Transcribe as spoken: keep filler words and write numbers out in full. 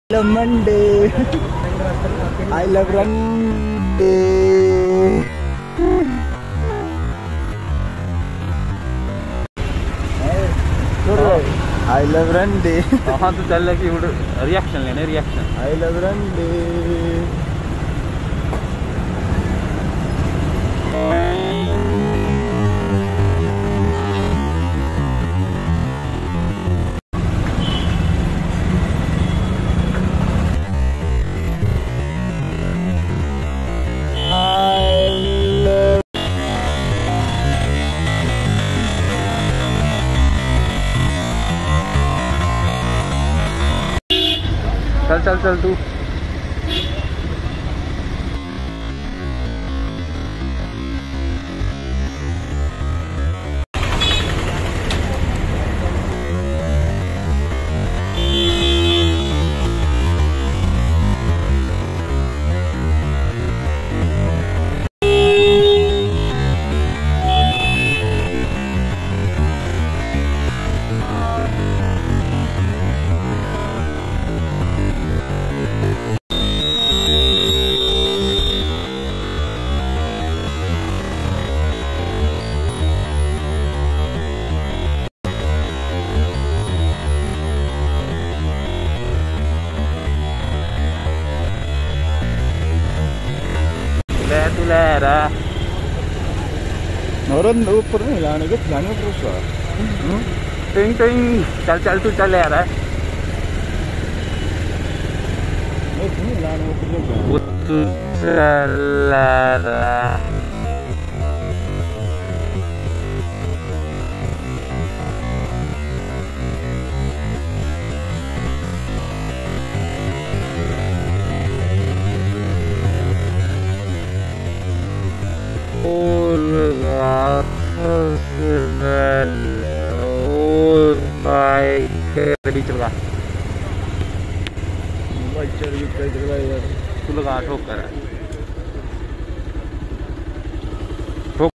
love Monday. I love Monday. I love Monday. हाँ तो चल रहा कि रिएक्शन लेने रिएक्शन. I love Monday. चल चल चल तू. तू ले रहा orang ऊपर नहीं लाने के लाने terus lah. टिंग टिंग चल चल तू चल रहा है. नहीं लाने ऊपर juga. तू चल रहा. Oh my god, ready चल रहा. Baca juga terlalu. तू लगा ठोकर.